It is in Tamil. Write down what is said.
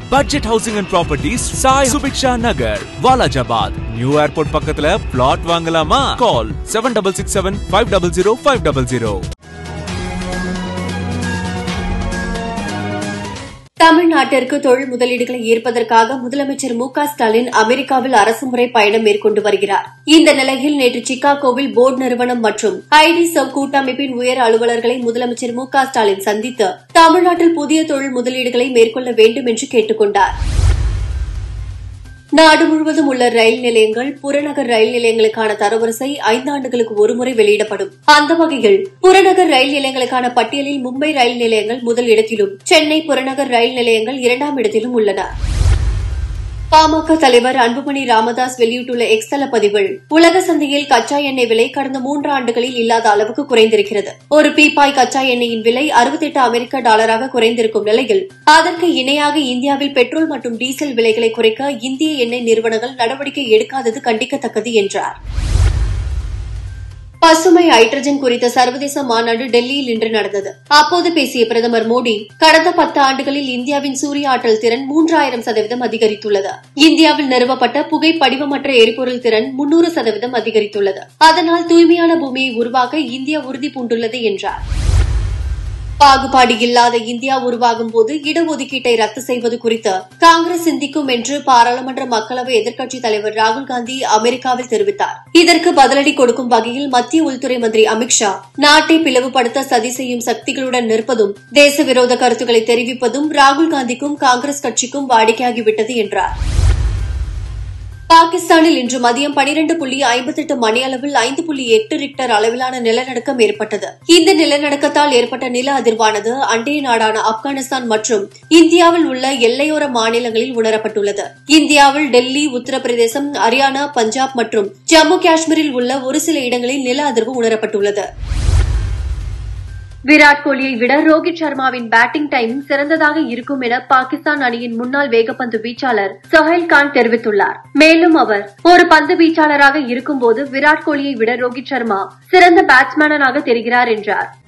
Budget Housing and Properties, Sai Subiksha Nagar, Walajabad. New Airport பக்கத்துல plot வாங்கலாமா? Call 7667 500 500. தமிழ்நாட்டிற்கு தொழில் முதலீடுகளை ஈர்ப்பதற்காக முதலமைச்சர் மு க ஸ்டாலின் அமெரிக்காவில் அரசுமுறை பயணம் மேற்கொண்டு வருகிறார். இந்த நிலையில் நேற்று சிகாகோவில் போர்டு நிறுவனம் மற்றும் ஐடிசர்வ் கூட்டமைப்பின் உயர் அலுவலர்களை முதலமைச்சர் மு க ஸ்டாலின் சந்தித்து தமிழ்நாட்டில் புதிய தொழில் முதலீடுகளை மேற்கொள்ள வேண்டும் என்று கேட்டுக் கொண்டார். நாடு முழுவதும் உள்ள ரயில் நிலையங்கள், புறநகர் ரயில் நிலையங்களுக்கான தரவரிசை 5 ஆண்டுகளுக்கு ஒருமுறை வெளியிடப்படும். அந்த வகையில் புறநகர் ரயில் நிலையங்களுக்கான பட்டியலில் மும்பை ரயில் நிலையங்கள் முதல் இடத்திலும், சென்னை புறநகர் ரயில் நிலையங்கள் 2ஆம் இடத்திலும் உள்ளன. பாமக தலைவர் அன்புமணி ராமதாஸ் வெளியிட்டுள்ள எக்ஸ் தள பதிவில், உலக சந்தையில் கச்சா எண்ணெய் விலை கடந்த 3 ஆண்டுகளில் இல்லாத அளவுக்கு குறைந்திருக்கிறது. ஒரு பீப்பாய் கச்சா எண்ணெயின் விலை 68 அமெரிக்க டாலராக குறைந்திருக்கும் நிலையில், அதற்கு இணையாக இந்தியாவில் பெட்ரோல் மற்றும் டீசல் விலைகளை குறைக்க இந்திய எண்ணெய் நிறுவனங்கள் நடவடிக்கை எடுக்காதது கண்டிக்கத்தக்கது என்றார். பசுமை ஹைட்ரஜன் குறித்த சர்வதேச மாநாடு டெல்லியில் இன்று நடந்தது. அப்போது பேசிய பிரதமர் மோடி, கடந்த 10 ஆண்டுகளில் இந்தியாவின் சூரிய ஆற்றல் திறன் 3000% அதிகரித்துள்ளது. இந்தியாவில் நிறுவப்பட்ட புகை படிவமற்ற எரிபொருள் திறன் 300% அதிகரித்துள்ளது. அதனால் தூய்மையான பூமியை உருவாக்க இந்தியா உறுதி பூண்டுள்ளது என்றார். பாகுபாடு இல்லாத இந்தியா உருவாகும் போது இடஒதுக்கீட்டை ரத்து செய்வது குறித்து காங்கிரஸ் சிந்திக்கும் என்று பாராளுமன்ற மக்களவை எதிர்க்கட்சித் தலைவர் ராகுல்காந்தி அமெரிக்காவில் தெரிவித்தார். இதற்கு பதிலடி கொடுக்கும் வகையில் மத்திய உள்துறை மந்திரி அமித்ஷா, நாட்டை பிளவுபடுத்த சதி செய்யும் சக்திகளுடன் நிற்பதும், தேச விரோத கருத்துக்களை தெரிவிப்பதும் ராகுல்காந்திக்கும் காங்கிரஸ் கட்சிக்கும் வாடிக்கையாகிவிட்டது என்றார். பாகிஸ்தானில் இன்று மதியம் 12:58 மணியளவில் 5.8 ரிக்டர் அளவிலான நிலநடுக்கம் ஏற்பட்டது. இந்த நிலநடுக்கத்தால் ஏற்பட்ட நில அதிர்வானது அண்டைய நாடான ஆப்கானிஸ்தான் மற்றும் இந்தியாவில் உள்ள எல்லையோர மாநிலங்களில் உணரப்பட்டுள்ளது. இந்தியாவில் டெல்லி, உத்தரப்பிரதேசம், ஹரியானா, பஞ்சாப் மற்றும் ஜம்மு காஷ்மீரில் உள்ள ஒரு சில இடங்களில் நில அதிர்வு உணரப்பட்டுள்ளது. விராட் கோலியை விட ரோஹித் சர்மாவின் பேட்டிங் டைமிங் சிறந்ததாக இருக்கும் என பாகிஸ்தான் அணியின் முன்னாள் வேகப்பந்து வீச்சாளர் சொஹைல் கான் தெரிவித்துள்ளார். மேலும் அவர், ஒரு பந்து வீச்சாளராக இருக்கும்போது விராட் கோலியை விட ரோஹித் சர்மா சிறந்த பேட்ஸ்மேனாக தெரிகிறார் என்றார்.